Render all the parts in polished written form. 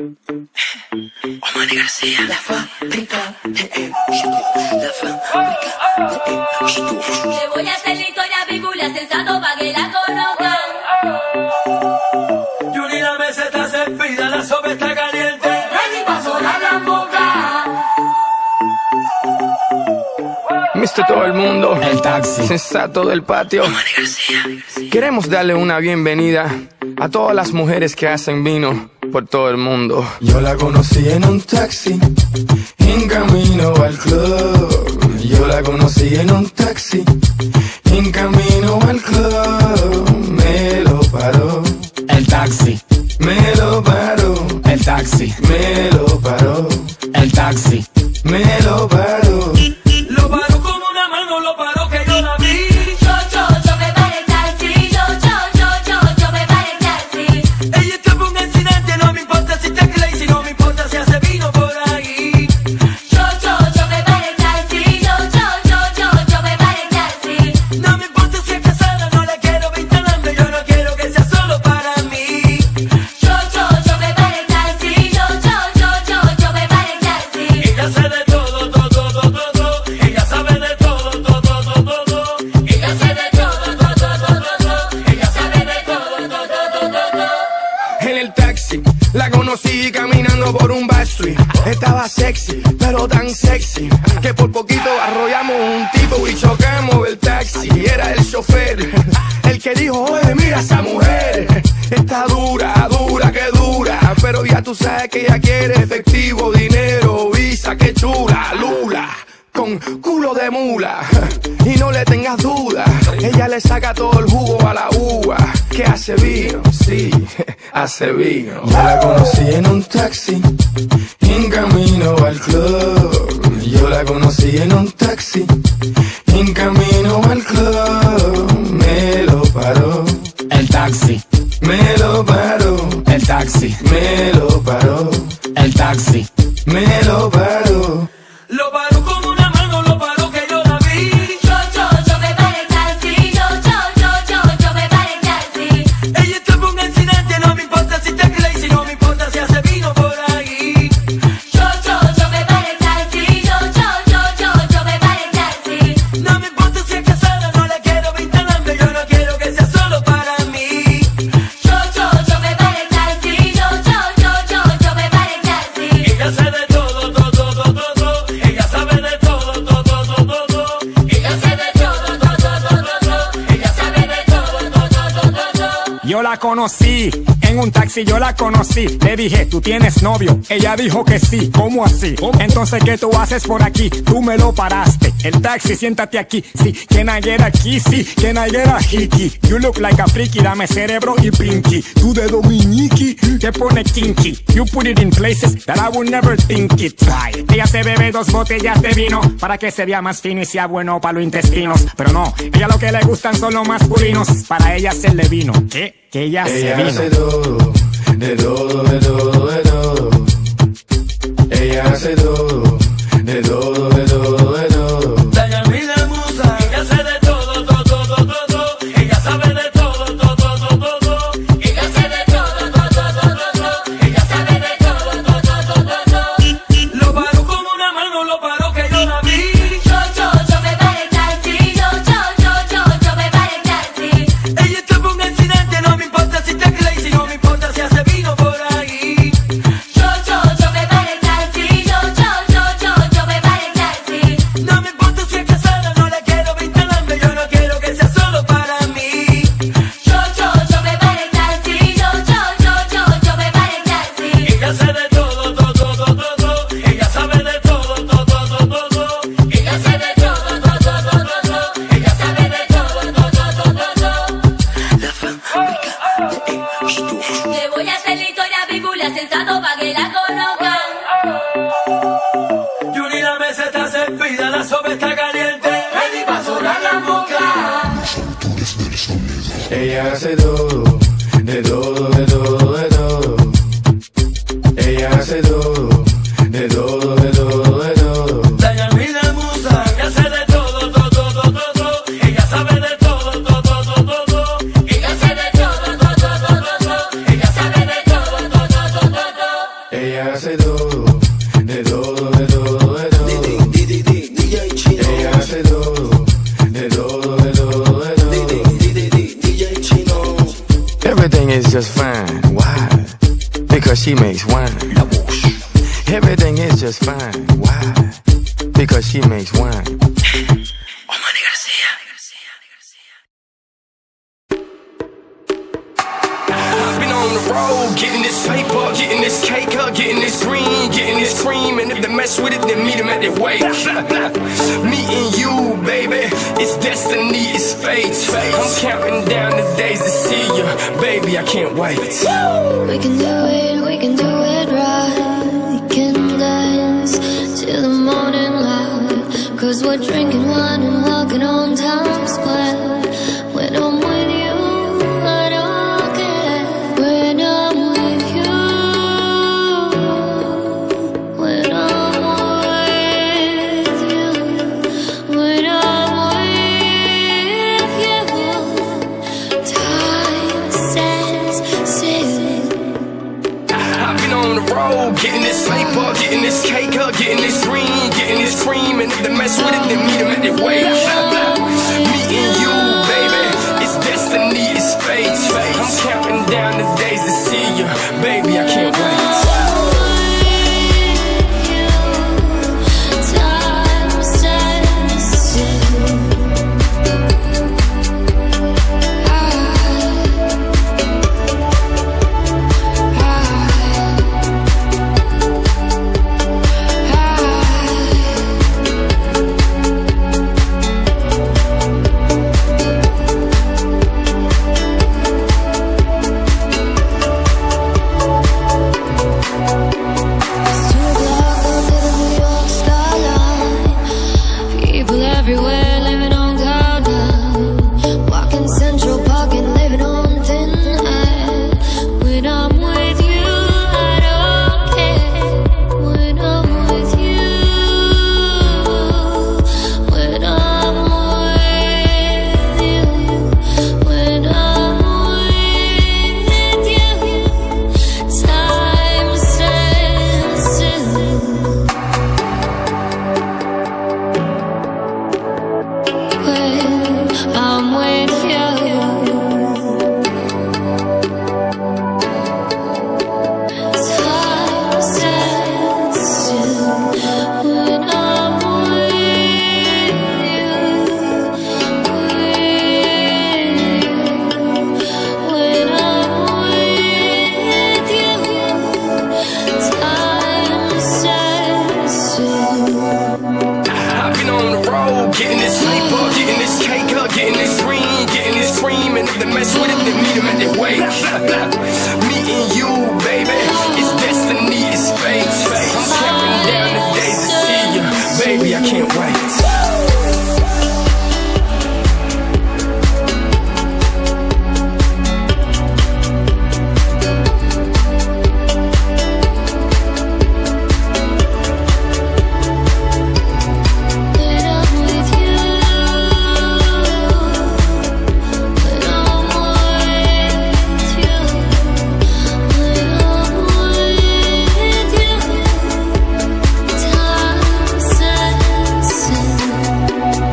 Omar García, la fábrica de éxito, la fábrica de éxito. Le voy a hacer la historia bíblia sensato pa' que la conozcan. Yuri, la mesa está servida, la sopa está caliente. Ready pa' sonar la boca. Mr. Todo el mundo, el taxi sensato del patio. Omar García. Queremos darle una bienvenida a todas las mujeres que hacen vino por todo el mundo. Yo la conocí en un taxi, en camino al club. Yo la conocí en un taxi, en camino al club. Me lo paró, el taxi, me lo paró, el taxi, me lo paró, el taxi, me lo paró. Lo paró con una mano, lo paró que yo la vi. Yo me paré el taxi. Yo me paré el taxi. Ella está por un accidente, no me importa si está crazy, no me importa si hace vino por ahí. Yo me paré el taxi. Yo me paré el taxi. No me importa si es casada, no la quiero ver instalando, yo no quiero que sea solo para mí. Yo me paré el taxi. Yo me paré el taxi. Ella sabe de todo, todo. Ella sabe de todo, todo. Ella sabe de todo. Ella sabe de todo. En el taxi la conocí caminando por un backstreet. Estaba sexy, pero tan sexy que por poquito arrollamos un tipo y chocamos el taxi. Era el chofer el que dijo: oye, mira esa mujer, está dura, que dura. Pero ya tú sabes que ella quiere efectivo, dinero, visa, que chula, lula, con culo de mula. Y no le tengas duda, ella le saca todo el jugo a la uva. Que hace vino, sí, hace vino. Yo la conocí en un taxi, en camino al club. Yo la conocí en un taxi, en camino al club. Me lo paró, el taxi, me lo paró, el taxi, me lo paró, el taxi, me lo paró. Lo paró con una mano, lo paró que yo la vi. Yo me paré el taxi. Yo me paré el taxi. Ella está por un accidente, no me importa si está crazy, no me importa si hace vino por ahí. Yo me paré el taxi. Yo me paré el taxi. No me importa si es casada, no la quiero ver instalando, yo no quiero que sea solo para mí. Yo me paré el taxi. Yo me paré el taxi. Ella sabe de todo, todo. Ella sabe de todo, todo. Ella sabe de todo. Ella sabe de todo. Yo la conocí en un taxi, yo la conocí. Le dije, ¿tú tienes novio? Ella dijo que sí. ¿Cómo así? Entonces, ¿qué tú haces por aquí? Tú me lo paraste. El taxi, siéntate aquí. Sí, can I get a key? Sí, can I get a hickey? You look like a freaky, dame cerebro y pinky. Tú de dominiki, te pone kinky. You put it in places that I would never think it. Ay, ella se bebe 2 botellas de vino para que se vea más fino y sea bueno para los intestinos. Pero no, ella lo que le gustan son los masculinos. Para ella hacerle vino. ¿Qué? Que ella se Ella vino. hace todo, de todo, de todo, de todo. Ella hace todo, de todo, de todo, de todo. Dayami la musa, ella sabe de todo, todo. Ella sabe de todo, todo. Ella sabe de todo. Ella sabe de todo. Lo paró con una mano, lo paró que yo la vi. Yo me paré el taxi. Yo me paré el taxi. Ella está por un accidente, no me importa si está crazy, no me importa si hace vino por ahí. Yo me paré el taxi. Yo me paré el taxi. No me importa si es casada, no la quiero ver instalando, yo no quiero que sea solo para mí. Yo me paré el taxi. Yo me paré el taxi. Ella sabe de todo, todo. Ella sabe de todo, todo. Ella sabe de todo. Ella sabe de todo. La fábrica de éxito. Le voy a hacer la historia bíblia sensato pa' que la conozcan. Yuri, la mesa está servida, la sopa está caliente. Ready pa' sonar la boca. Ella hace todo, de todo, de todo, de todo. Ella hace todo, de todo, de todo, de todo. Dayami la musa, ella sabe de todo, todo. Ella sabe de todo, todo. Ella sabe de todo. Ella sabe de todo. Ella hace todo, de todo, de todo, de todo. DJ Chino. Ella hace todo, de todo, de todo, de todo. DJ Chino. Everything is just fine. Why? Because she makes wine. Everything is just fine. Why? Because she makes wine. Omani García. I've been on the road, getting this paper, getting this cake up, getting this green, getting this cream, and if they mess with it, then meet them at their wake. Me and you, baby, it's destiny, it's fate. I'm counting down the days to see you, baby, I can't wait. We can do it right. We can dance till the morning light. 'Cause we're drinking wine and walking on Times Square. When I'm with you, I don't care. When I'm with you, when I'm with you, when I'm with you, time stands still. I've been on the road, getting this paper, getting this cake up, getting this green, getting this cream, and if they mess with it, then meet them at their wake. Me and you, baby, it's destiny, it's fate. I'm counting down the days to see you, baby, I can't wait. Time stands still. Everywhere living on cloud nine, walking Central Park and living on thin air. When I'm with you, I don't care. When I'm with you, when I'm with you, when I'm with you, time stands still. I'm with you. Time stands still when I'm with you. When I'm with you, time stands still. I've been on the road, getting this paper, getting this cake up, getting this green, getting this cream, and if they mess with it, then meet them at their wake. Me and you, baby, it's destiny, it's fate. I'm counting down the days to see you, baby, I can't wait. When I'm with you, when I'm with you, when I'm with you, time stands still.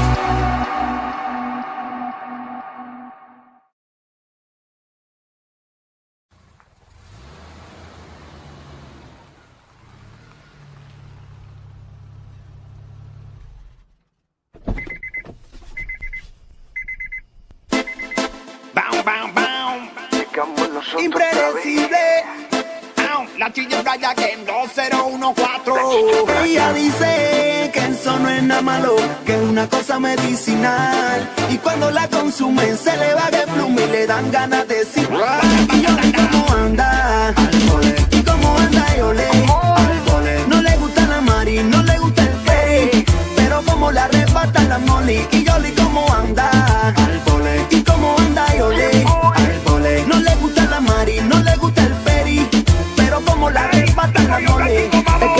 Impredecible. La chilla Raya Game 2014. Ella dice que eso no es nada malo, que es una cosa medicinal. Y cuando la consumen se le va de pluma y le dan ganas de decir. Y yo vi cómo anda, y cómo anda y olé. No le gusta la Mari, no le gusta el Peri, pero como la arrebatan la Molly. Y yo vi cómo anda, y cómo anda y olé. No le gusta la Mari, no le gusta el Peri, pero como la arrebatan la Molly. Es que yo tengo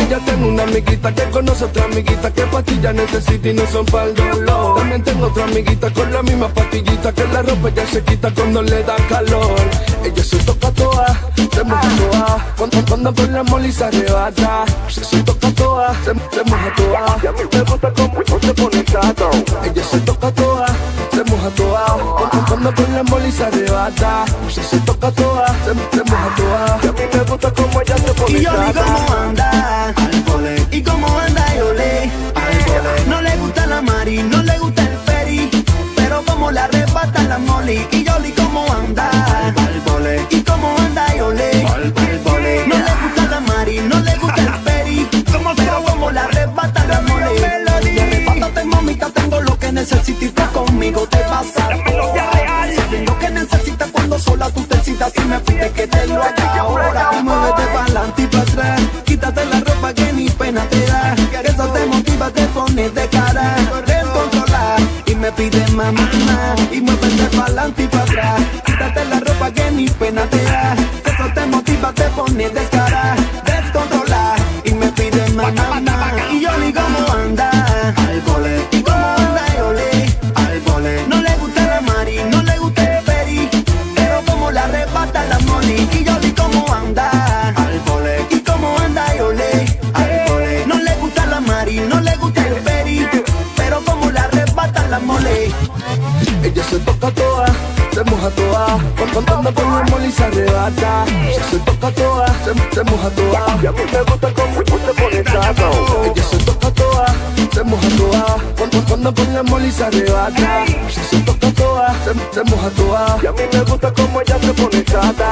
tengo una amiguita que conoce otra amiguita que pastillas necesita y no son para el dolor. También tengo otra amiguita con la misma pastillita que la ropa ya se quita cuando le da calor. Ella se toca toda, se moja toda, cuando con la moli se arrebata. Se toca toda, se moja toda, y a mí me gusta como se pone chato. Ella se toca toda, se moja toda, cuando con la moli se arrebata. Se toca toda, se moja toda, y a mí me gusta como ella se pone chato. Y yo vi cómo anda, al pole, y cómo anda y olé, al pole. No le gusta la Mari, no le gusta el Peri, pero como la arrebata la Molly. Y yo vi cómo anda, al pole, y cómo anda y olé, al pole. No le gusta la Mari, no le gusta el Peri, pero como la arrebata la Molly. Arrebátate mamita, tengo lo que necesitas y tú conmigo te vas a saber lo que necesitas cuando sola tú te citas y me pides que te lo haga ahora. Y muévete pa'lante y pa' atrás, quítate la ropa que ni pena te da, que eso te motiva, te pone de cara, descontrolar y me pide mamá. Y muévete pa'lante y pa' atrás, quítate la ropa que ni pena te da, que eso te motiva, te pone de cara, descontrolar y me pide mamá. Y yo ni cómo anda, al pole, y cómo anda y olé, al pole. No le gusta la Mari, no le gusta el Peri, pero como la arrebata la Molly. Y yo ni cómo anda, al pole, y cómo anda y olé, al pole. No le gusta la Mari, no le gusta el Peri, pero como la arrebata la Molly. Ella se toca toda, se moja toda, cuando con la moli se arrebata. Se toca toda, se moja toda, y a mí me gusta como se pone chato. Ella se toca toda, se moja toda, cuando con la moli se arrebata. Se toca toda, se moja toda, y a mí me gusta como ella se pone chata.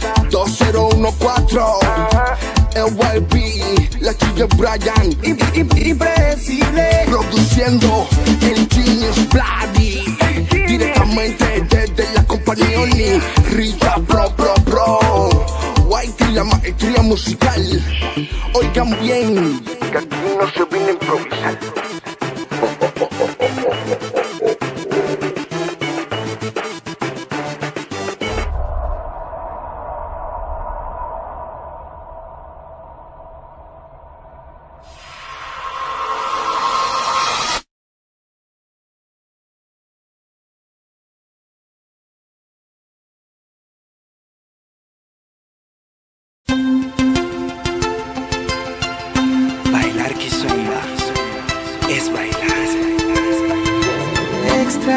2014, el YB, la chica Brian, Impredecible, produciendo el Genius Bloody, directamente desde la compañía Oni, Rica Pro. White, la maestría musical. Oigan bien, que aquí no se viene a improvisar. Bailar kizomba es bailar extra.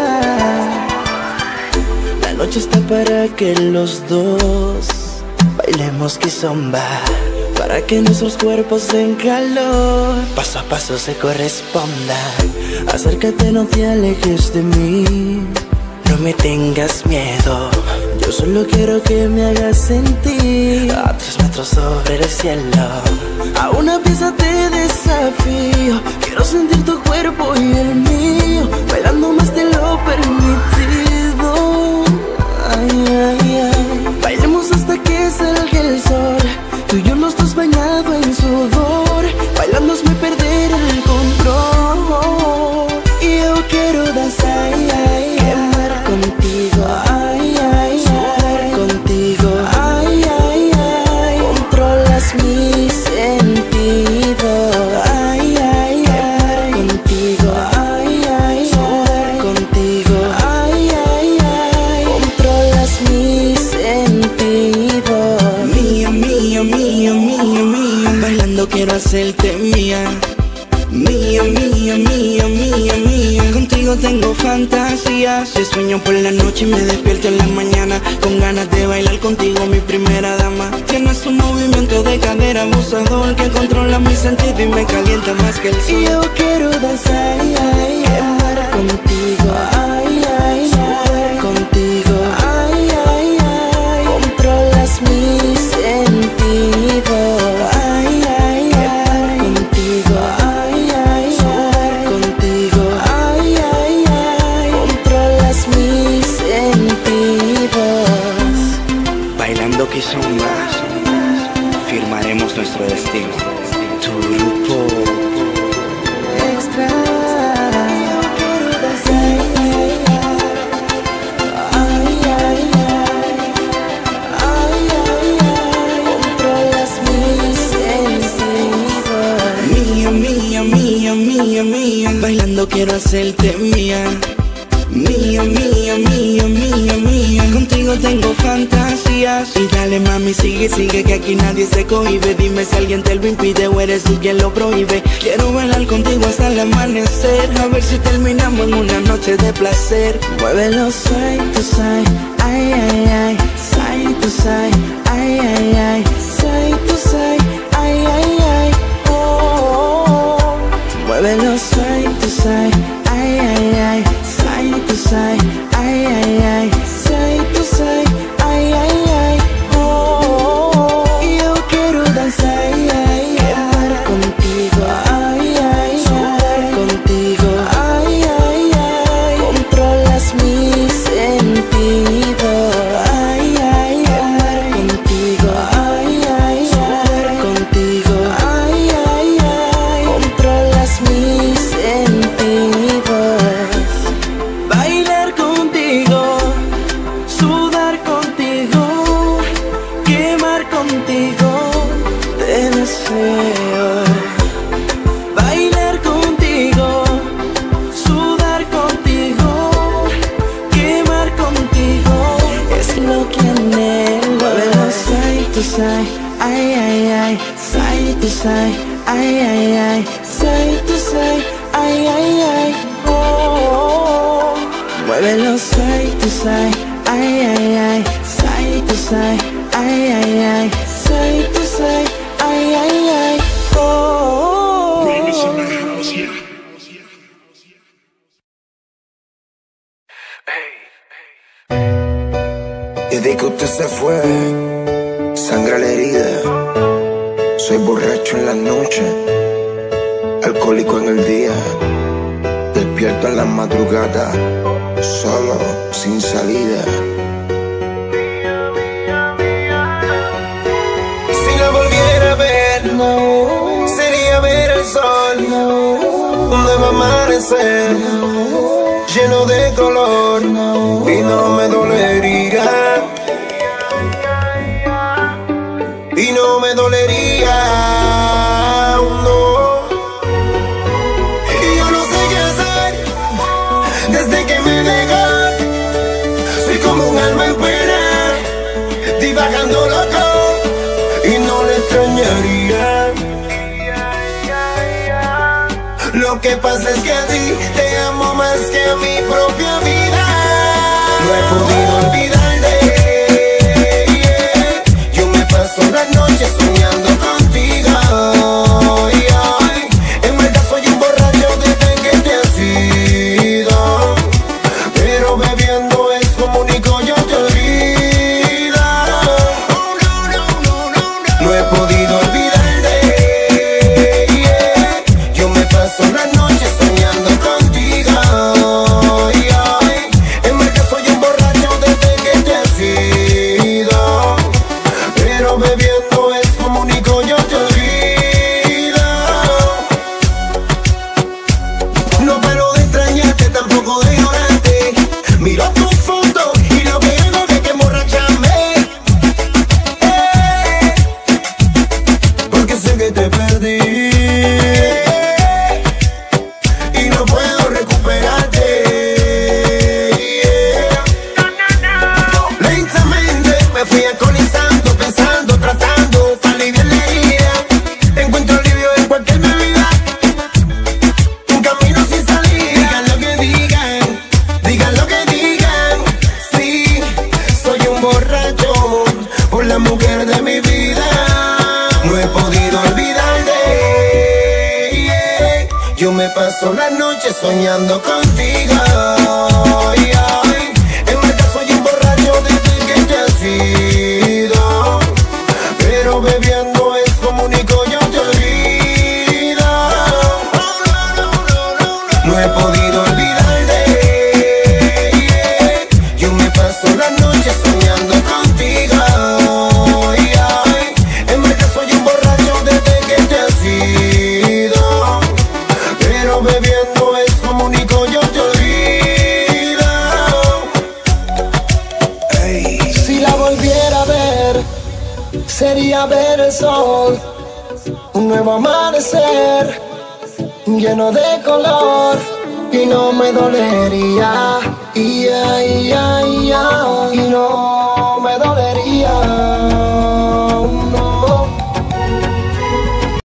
La noche está para que los dos bailemos kizomba, para que nuestros cuerpos den calor, paso a paso se correspondan. Acércate, no te alejes de mí, no me tengas miedo. Yo solo quiero que me hagas sentir a 3 metros sobre el cielo. A una pieza te desafío, quiero sentir tu cuerpo y el mío, bailando más de lo permitido. Ay, ay, ay. Bailemos hasta que salga el sol, tú y yo los dos bañados en sudor, bailando me perder el control. Y yo quiero danzar, quemar contigo, ay, ay, sudar contigo, ay, ay, ay. Controlas mis sentidos, ay, ay, ay. Contigo, ay, ay, sudar contigo, ay, ay, ay. Controlas mis sentidos. Mía, mía, mía, mía, mía. Bailando quiero hacerte mía. Mía, mía, mía, mía, mía. Contigo tengo fantasías, te sueño por la noche y me despierto en la mañana, con ganas de bailar contigo, mi primera dama. Tienes un movimiento de cadera abusador que controla mi sentido y me calienta más que el sol. Y yo quiero danzar, ay, quemar contigo, ay, ay, sudar contigo, ay, ay, ay. Controlas mis sentidos, ay, ay, ay. Contigo, ay, ay, sudar contigo, ay, ay, ay. Controlas mis sentidos. bailando kizomba, firmaremos nuestro destino. Tu grupo Extra. Quiero danzar, ay, ay, ay. Ay, ay, ay. Controlas mis sentidos. cuando quiero hacerte mía. Mía, mía, mía, mía, mía. Contigo tengo fantasías. Y dale mami, sigue, sigue, que aquí nadie se cohibe. Dime si alguien te lo impide o eres tú quien lo prohíbe. Quiero bailar contigo hasta el amanecer, a ver si terminamos en una noche de placer. Muévelo side to side, ay, ay, ay. Side to side, ay, ay, ay. Side to side, ay, ay, ay. Oh, oh, oh. Muévelo side to side, ay, ay, ay. Side to side, ay, ay, ay. Side to side, ay, ay, ay. Oh, oh, oh. Yo quiero danzar, ay, ay, ay. Contigo, ay, ay, sudar contigo, ay, ay, ay. Controlas mis sentidos, ay, ay, ay. Contigo, ay, ay, sudar contigo, ay, ay, ay. Controlas mis sentidos. Bailar contigo, sudar contigo, quemar contigo, te deseo. Bailar contigo, sudar contigo, quemar contigo, es lo que anhelo. Muévelo side to side, ay, ay, ay. Side to side, ay, ay, ay. Side to side, ay, ay, ay. Oh, oh, oh. Muévelo side to side, ay, ay, ay. Side to side, ay, ay, ay. Side to side, ay, ay, ay. Oh, oh, oh. Desde que usted se fue, sangra la herida. Soy borracho en la noche, alcohólico en el día. Despierto en la madrugada, solo, sin salida. Si la volviera a ver, no, sería ver el sol, no, un nuevo amanecer, no, lleno de color, no, y no me dolería, y no me dolería, no. Y yo no sé qué hacer desde que me dejaste. Soy como un alma en pena, divagando loco, y no le extrañaría. Lo que pasa es que a ti te amo más que a mi propia vida. No he podido olvidarte. Yo me paso las noches soñando contigo. En verdad soy un borracho desde que te has ido, pero bebiendo es como único yo te olvido. No he podido olvidarte. Yo me paso las noches soñando contigo. En verdad soy un borracho desde que te has ido, pero bebiendo es como único yo te olvido. No paro de extrañarte, tampoco de ignorarte. Miro tu foto y lo que hago es que emborracharme, porque sé que te perdí y no puedo recuperarte. Lentamente me fui alcoholizando, pensando, tratando para aliviar la herida. Encuentro alivio en cualquier bebida, un camino sin salida. Digan lo que digan, digan lo que digan. Sí, soy un borracho por la mujer de mi vida. No he podido olvidarte. Yo me paso la noche soñando contigo. En verdad soy un borracho desde que te has ido, pero bebiendo es como único yo te olvido. No he podido olvidarte. Yo me paso la noche soñando contigo. En verdad soy un borracho desde que te has ido, pero bebiendo es como único yo te olvido. Si la volviera a ver, sería ver el sol, un nuevo amanecer, lleno de color, y no me dolería. Y no